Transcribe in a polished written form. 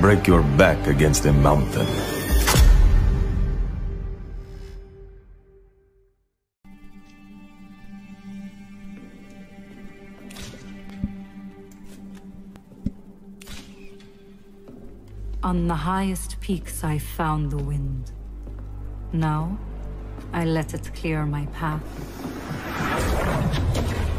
break your back against a mountain. On the highest peaks I found the wind. Now, I let it clear my path.